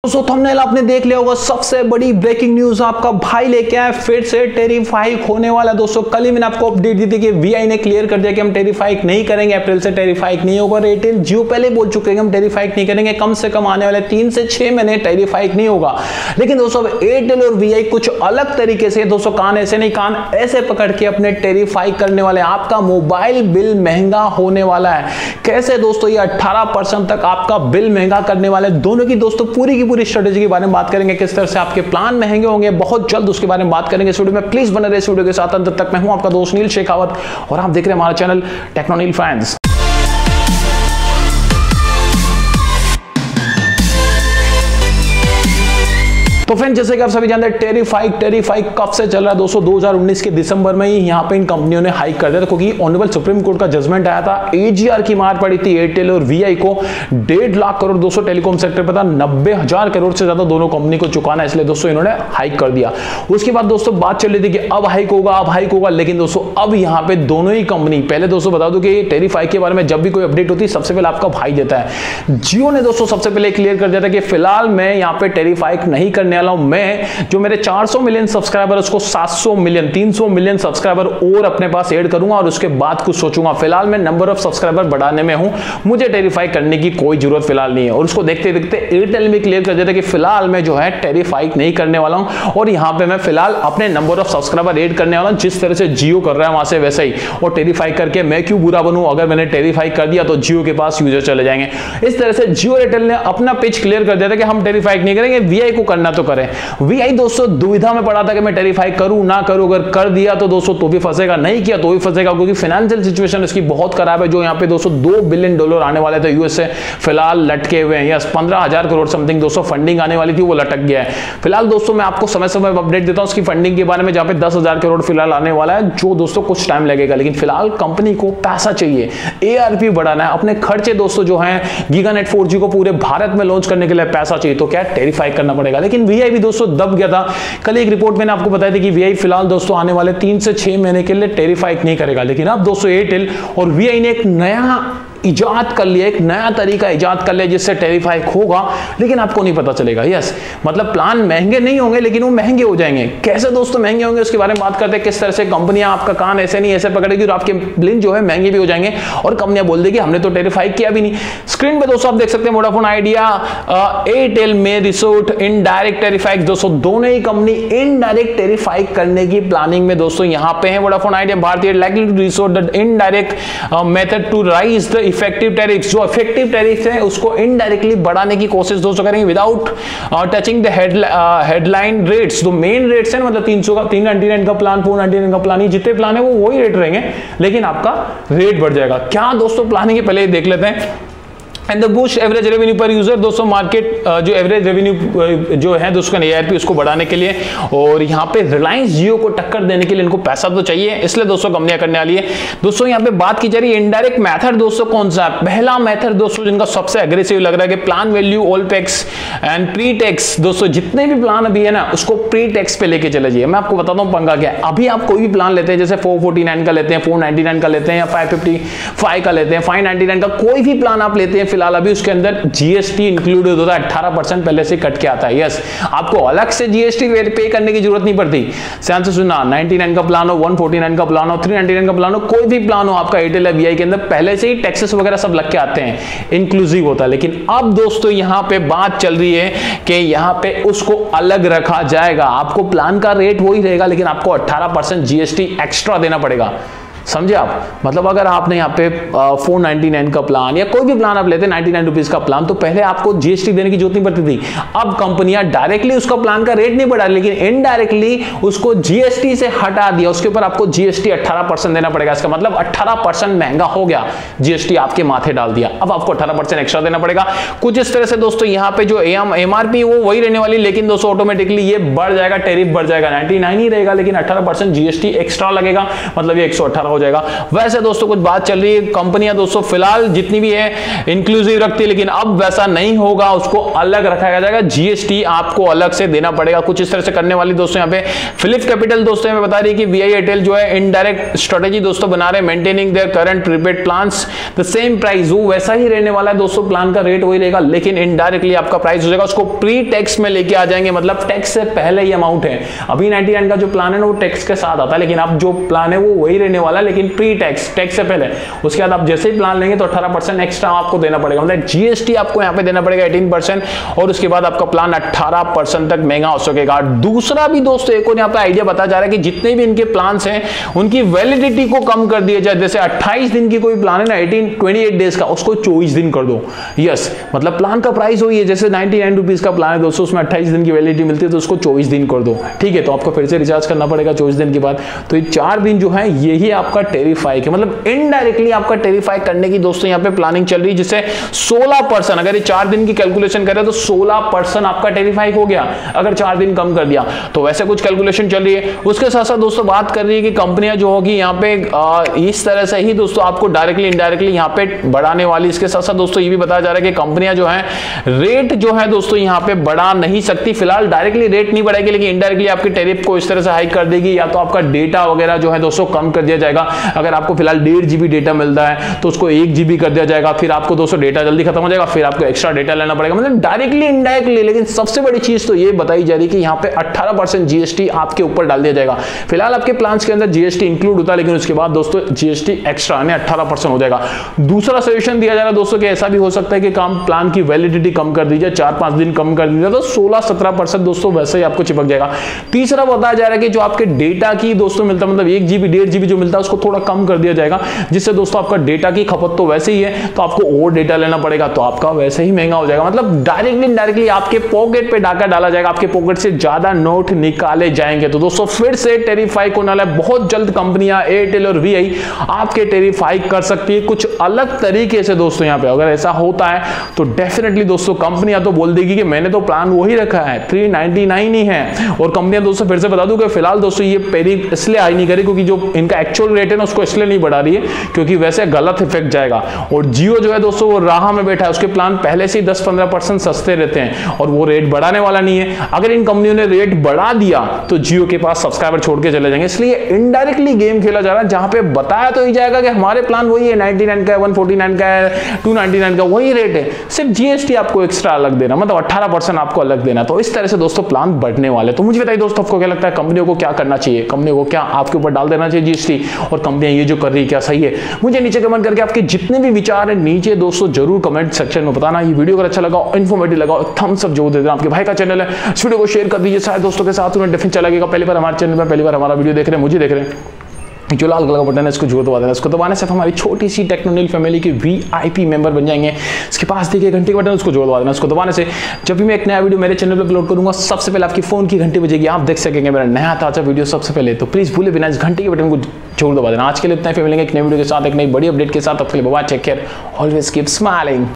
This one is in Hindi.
दोस्तों थंबनेल आपने देख लिया होगा, सबसे बड़ी ब्रेकिंग न्यूज आपका भाई लेके आया, फिर से टैरिफ हाइक होने वाला। दोस्तों कल ही मैंने आपको अपडेट दी थी कि वीआई ने क्लियर कर दिया कि हम टैरिफ हाइक नहीं करेंगे, अप्रैल से टैरिफ हाइक नहीं होगा। एयरटेल जियो पहले बोल चुके हैं कि हम टैरिफ हाइक नहीं करेंगे, कम से कम आने वाले 3 से 6 महीने टैरिफ हाइक नहीं होगा। लेकिन दोस्तों एयरटेल और वीआई कुछ अलग तरीके से, दोस्तों कान ऐसे नहीं कान ऐसे पकड़ के अपने टैरिफ हाइक करने वाले। आपका मोबाइल बिल महंगा होने वाला है। कैसे दोस्तों? ये 18% तक आपका बिल महंगा करने वाले। दोनों की दोस्तों पूरी स्ट्रेटेजी के बारे में बात करेंगे, किस तरह से आपके प्लान महंगे होंगे, बहुत जल्द उसके बारे में बात करेंगे इस वीडियो में। प्लीज बने रहिए इस वीडियो के साथ अंत तक। मैं हूं आपका दोस्त नील शेखावत और आप देख रहे हैं हमारा चैनल टेक्नोनील फैंस। तो फ्रेंड जैसे कि आप सभी जानते हैं टैरिफ हाइक कब से चल रहा है दोस्तों? 2019 के दिसंबर में ही यहां पे इन कंपनियों ने हाइक कर दिया था, क्योंकि ऑनरेबल सुप्रीम कोर्ट का जजमेंट आया था। एजीआर की मार पड़ी थी एयरटेल और वीआई को 1.5 लाख करोड़ दोस्तों टेलीकॉम सेक्टर पर था, 90,000 करोड़ से ज्यादा दोनों कंपनी को चुकाना, इसलिए दोस्तों इन्होंने हाइक कर दिया। उसके बाद दोस्तों बात चल रही थी कि अब हाइक होगा, लेकिन दोस्तों अब यहां पे दोनों ही कंपनी, पहले दोस्तों बता दूं कि टैरिफ हाइक के बारे में जब भी कोई अपडेट होती है सबसे पहले आपका भाई देता है। जियो ने दोस्तों सबसे पहले क्लियर कर दिया था कि फिलहाल मैं यहां पे टैरिफ हाइक नहीं करने वाला हूं। मैं जो मेरे 400 मिलियन सब्सक्राइबर उसको 700 मिलियन 300 मिलियन सब्सक्राइबर और अपने पास ऐड करूंगा और उसके बाद कुछ सोचूंगा। फिलहाल मैं नंबर ऑफ सब्सक्राइबर बढ़ाने में हूं, मुझे टैरिफ हाइक करने की कोई जरूरत फिलहाल नहीं है। और उसको देखते देखते एयरटेल में क्लियर कर देता कि फिलहाल मैं जो है टैरिफ हाइक नहीं करने वाला हूं और यहां पे मैं फिलहाल अपने नंबर ऑफ सब्सक्राइबर ऐड करने वाला हूं, जिस तरह से जियो कर रहा है वहां से वैसे ही। और टैरिफ हाइक करके मैं क्यों बुरा बनूं? अगर मैंने टैरिफ हाइक कर दिया तो जियो के पास यूजर चले जाएंगे। इस तरह से जियो एयरटेल ने अपना पिच क्लियर कर दिया था कि हम टैरिफ हाइक नहीं करेंगे, वीआई को करना तो करें। वीआई दोस्तों दुविधा में पड़ा था कि मैं टैरिफ हाइक करूं ना करूं। अगर कर दिया तो दोस्तों तो भी फंसेगा, नहीं किया तो भी फंसेगा, क्योंकि फाइनेंशियल सिचुएशन इसकी बहुत खराब है। जो यहां पे दोस्तों $2 बिलियन आने वाले थे यूएस से, फिलहाल लटके हुए हैं। यस, 15,000 करोड़ समथिंग दोस्तों फंडिंग आने वाली थी, वो लटक गया है। फिलहाल दोस्तों मैं आपको समय समय पर अपडेट देता हूं उसकी फंडिंग के बारे में, जहां पे 10,000 करोड़ फिलहाल आने वाला है, जो दोस्तों कुछ टाइम लगेगा। लेकिन फिलहाल कंपनी को पैसा चाहिए, एआरपी बढ़ाना है, अपने खर्चे दोस्तों जो है गीगानेट 4G को पूरे भारत में लॉन्च करने के लिए पैसा चाहिए, तो क्या टैरिफ हाइक करना पड़ेगा। लेकिन वीआई भी दोस्तों दब गया था। कल एक रिपोर्ट मैंने आपको बताया था कि वीआई फिलहाल दोस्तों आने वाले 3 से 6 महीने के लिए टैरिफ हाइक नहीं करेगा। लेकिन अब दोस्तों एयरटेल और वीआई ने एक नया इजाद कर लिया, एक नया तरीका इजाद कर लिया जिससे टैरिफ हाइक होगा, लेकिन आपको नहीं पता चलेगा। यस, मतलब प्लान महंगे नहीं होंगे लेकिन वो महंगे हो जाएंगे। कैसे दोस्तों महंगे होंगे उसके बारे में बात करते हैं। किस तरह से कंपनियां आपका कान ऐसे नहीं ऐसे पकड़ेगी और आपके बिल जो है महंगे भी हो जाएंगे और कंपनियां बोल देगी हमने तो टैरिफ हाइक किया भी नहीं। स्क्रीन पे दोस्तों आप देख सकते हैं वोडाफोन आइडिया, एयरटेल में रिसोर्ट इनडायरेक्ट टैरिफ हाइक। दोस्तों दोनों ही कंपनी इनडायरेक्ट टैरिफ हाइक करने की प्लानिंग में दोस्तों यहां पे है। Vodafone Idea Bharti likely to resort the indirect method to raise the effective tariff. जो इफेक्टिव टैरिफ है उसको इनडायरेक्टली बढ़ाने की कोशिश दोस्तों करेंगे without touching the headline rates. जो मेन रेट्स है मतलब 300 का 399 का प्लान 499 का प्लान, जितने प्लान है वो वही रेट रहेंगे, लेकिन आपका रेट बढ़ जाएगा। क्या दोस्तों प्लानिंग है पहले देख लेते हैं। And the boost average revenue per user. दोस्तों मार्केट जो एवरेज रेवेन्यू जो है दोस्तों एआरपी उसको बढ़ाने के लिए, और यहाँ पे रिलायंस जियो को टक्कर देने के लिए इनको पैसा तो चाहिए, इसलिए दोस्तों कंपनियां करने वाली है। दोस्तों यहाँ पे बात की जा रही है इनडायरेक्ट मेथड दोस्तों कौन सा है? पहला मेथड दोस्तों जिनका सबसे एग्रेसिव लग रहा है कि plan value all tax and pre tax. दोस्तों जितने भी प्लान अभी है ना उसको प्री टैक्स पे लेके चले जाइए। मैं आपको बताता हूँ पंगा क्या है। अभी आप कोई भी प्लान लेते हैं, जैसे 449 का लेते हैं, 499 का लेते हैं, या 555 का लेते हैं, 599 का कोई भी प्लान आप लेते हैं, फिलहाल अभी उसके अंदर जीएसटी इंक्लूड होता है, 18% पहले से कट के आता है। यस, आपको अलग से जीएसटी पे करने की जरूरत नहीं पड़ती। ध्यान से सुनना, 99 का प्लान हो, 149 का प्लान हो, 399 का प्लान हो, कोई भी प्लान हो आपका एयरटेल या वीआई के अंदर पहले से ही टैक्सेस वगैरह सब लग के आते हैं, इंक्लूसिव होता है। लेकिन अब दोस्तों यहां पे बात चल रही है कि यहां पे उसको अलग रखा जाएगा। आपको प्लान का रेट वही रहेगा, लेकिन आपको 18% जीएसटी एक्स्ट्रा देना पड़ेगा। समझे आप? मतलब अगर आपने यहाँ पे 499 का प्लान या कोई भी प्लान आप लेते हैं 99 रुपीज का प्लान, तो पहले आपको जीएसटी देने की जरूरत नहीं पड़ती थी। अब कंपनियां डायरेक्टली उसका प्लान का रेट नहीं बढ़ा, लेकिन इनडायरेक्टली उसको जीएसटी से हटा दिया, उसके ऊपर आपको जीएसटी 18% देना पड़ेगा। इसका मतलब 18% महंगा हो गया, जीएसटी आपके माथे डाल दिया, अब आपको 18% एक्स्ट्रा देना पड़ेगा। कुछ इस तरह से दोस्तों यहाँ पे जो एमआरपी वो वही रहने वाली, लेकिन दोस्तों ऑटोमेटिकली ये बढ़ जाएगा, टैरिफ बढ़ जाएगा, 99 ही रहेगा, लेकिन 18% जीएसटी एक्स्ट्रा लगेगा, मतलब ये 118 हो जाएगा। वैसे दोस्तों कुछ बात चल रही है, कंपनियां दोस्तों फिलहाल जितनी भी है इंक्लूसिव रखती है, लेकिन अब वैसा नहीं होगा, उसको अलग रखा जाएगा, जीएसटी आपको अलग से देना पड़ेगा। कुछ इस तरह से करने वाली दोस्तों यहाँ पे फिलिप कैपिटल दोस्तों हमें बता रही है कि वीआई एयरटेल जो है इनडायरेक्ट स्ट्रेटेजी दोस्तों बना रहे हैं, maintaining their current prepaid plans the same price, वो वैसा ही रहने वाला है दोस्तों, प्लान का रेट वही रहेगा, लेकिन इनडायरेक्टली आपका प्राइस हो जाएगा, उसको प्री टैक्स में लेके आ जाएंगे, मतलब टैक्स से पहले ही अमाउंट है। अभी 99 का जो प्लान है ना वो टैक्स के साथ आता है, लेकिन अब जो प्लान है वो वही रहने वाला है, लेकिन प्री टैक्स, टैक्स से पहले। उसके बाद आप जैसे ही प्लान लेंगे तो 18% एक्स्ट्रा आपको देना पड़ेगा, मतलब जीएसटी आपको यहाँ पे देना पड़ेगा 18%, और उसके बाद आपका प्लान 18% तक महंगा हो सकेगा। दूसरा भी दोस्तों एक और यहाँ पे आइडिया बताया जा रहा है कि जितने भी इनके प्लान्स हैं उनकी वैलिडिटी को कम कर दिया जाए। जैसे 28 दिन की कोई प्लान है ना, 28 डेज का, उसको 24 दिन कर दो। यस, मतलब प्लान का प्राइस वही है, जैसे 99 रुपीज का प्लान है दोस्तों, उसमें 28 दिन की वैलिडिटी मिलती है, तो उसको 24 दिन कर दो। ठीक है, तो आपको फिर से रिचार्ज करना पड़ेगा 24 दिन के बाद। तो ये 4 दिन जो है यही आपका टेरिफाई के, मतलब इनडायरेक्टली आपका टेरिफाई करने की दोस्तों यहाँ पे प्लानिंग चल रही है, जिससे 16%, अगर ये 4 दिन की कैलकुलेशन करें तो 16% आपका टेरिफाई हो गया अगर 4 दिन कम कर दिया। तो वैसे कुछ कैलकुलेशन चल रही है। उसके साथ साथ दोस्तों बात कर रही है कि कंपनियां जो होगी यहाँ पे इस तरह से ही दोस्तों आपको डायरेक्टली इनडायरेक्टली यहाँ पे बढ़ाने वाली। इसके साथ साथ दोस्तों ये भी बताया जा रहा है कि कंपनियां जो है रेट जो है दोस्तों यहाँ पे बढ़ा नहीं सकती, फिलहाल डायरेक्टली रेट नहीं बढ़ाएगी, लेकिन इनडायरेक्टली आपकी टैरिफ को इस तरह से हाइक कर देगी, या तो आपका डेटा वगैरह जो है दोस्तों कम कर दिया जाएगा। अगर आपको फिलहाल 1.5 GB डेटा मिलता है तो उसको 1 GB कर दिया जाएगा, फिर आपको दोस्तों डेटा जल्दी खत्म हो जाएगा, फिर आपको एक्स्ट्रा डेटा लेना पड़ेगा, मतलब डायरेक्टली इनडायरेक्टली। लेकिन सबसे बड़ी चीज तो ये बताई जा रही है कि यहाँ पे 18% जीएसटी आपके ऊपर डाल दिया जाएगा। फिलहाल आपके प्लान्स के अंदर जीएसटी इंक्लूड होता है, लेकिन उसके बाद दोस्तों जीएसटी एक्स्ट्रा यानी 18% हो जाएगा। दूसरा सजेशन दिया जा रहा है दोस्तों कि ऐसा भी हो सकता है कि काम प्लान की वैलिडिटी कम कर दी जाए, 4-5 दिन कम कर दी जाए, तो 16-17% दोस्तों वैसे ही आपको चिपक जाएगा। तीसरा बताया जा रहा है कि जो आपके डेटा की दोस्तों मिलता है, मतलब 1 GB 1.5 GB जो मिलता है उसको थोड़ा कम कर दिया जाएगा, जिससे दोस्तों आपका डेटा की खपत तो वैसे ही है, तो आपको और डेटा लेना पड़ेगा, तो आपका वैसे ही महंगा हो जाएगा। मतलब डायरेक्टली इनडायरेक्टली आपके पॉकेट पे डाका डाला जाएगा, आपके पॉकेट से ज्यादा नोट निकाले जाएंगे। तो दोस्तों फिर से टेरिफाई होने वाला है, बहुत जल्द कंपनियां एयरटेल और वीआई आपके टेरिफाई कर सकती है कुछ अलग तरीके से दोस्तों। यहाँ पे अगर ऐसा होता है तो डेफिनेटली दोस्तों कंपनियां तो बोल देगी कि मैंने तो प्लान वही रखा है, 399 ही है। और कंपनियां दोस्तों फिर से बता दूं कि फिलहाल दोस्तों ये टेरिफ इसलिए हाई नहीं करे क्योंकि जो इनका एक्चुअल रेट है ना उसको इसलिए नहीं बढ़ा रही है क्योंकि वैसे गलत इफेक्ट जाएगा। और जियो जो है दोस्तों वो राह में बैठा है, उसके प्लान पहले से ही 10-15% सस्ते रहते हैं और वो रेट बढ़ाने वाला नहीं है। अगर इन कंपनियों ने रेट बढ़ा दिया तो जियो के पास सब्सक्राइबर छोड़ के चले जाएंगे, इसलिए इनडायरेक्टली गेम खेला जा रहा है, जहां पे बताया तो ही जाएगा कि हमारे प्लान वही है, 99 का है, 149 का है, 299 का वही रेट है, सिर्फ जीएसटी आपको एक्स्ट्रा अलग देना, मतलब 18% आपको अलग देना। तो इस तरह से दोस्तों प्लान बढ़ने वाले। तो मुझे बताइए दोस्तों आपको क्या लगता है, कंपनियों को क्या करना चाहिए, कंपनियों को क्या आपके ऊपर डाल देना चाहिए जीएसटी, और कंपनियां ये जो कर रही है क्या सही है? मुझे नीचे कमेंट करके आपके जितने भी विचार है नीचे दोस्तों जरूर कमेंट सेक्शन में बताना। ये वीडियो अगर अच्छा लगा, इन्फॉर्मेटिव लगा, थम्स अप जरूर दे देना। आपके भाई का चैनल है, इस वीडियो को शेयर कर दीजिए सारे दोस्तों के साथ, उन्हें डिफरेंट अच्छा लगेगा। पहली बार हमारे चैनल में पहली बार हमारा वीडियो देख रहे हैं, मुझे देख रहे हैं, जो लाल कलर का बटन है इसको जरूर दबा देना। इसको दबाने से आप हमारी छोटी सी टेक्नोनिल फैमिली के वीआईपी मेंबर बन जाएंगे। इसके पास देखिए घंटी का बटन, उसको जरूर दबा देना। इसको दबाने से जब भी मैं एक नया वीडियो मेरे चैनल पर अपलोड करूंगा सबसे पहले आपकी फोन की घंटी बजेगी, आप देख सकेंगे मेरा नया ताजा वीडियो सबसे पहले। तो प्लीज भूले बिना इस घंटी के बटन को जरूर दबा देना। आज के लिए इतना ही, फिर मिलेंगे एक नई वीडियो के साथ, एक नई बड़ी अपडेट के साथ। तब के लिए bye, take care, always keep smiling.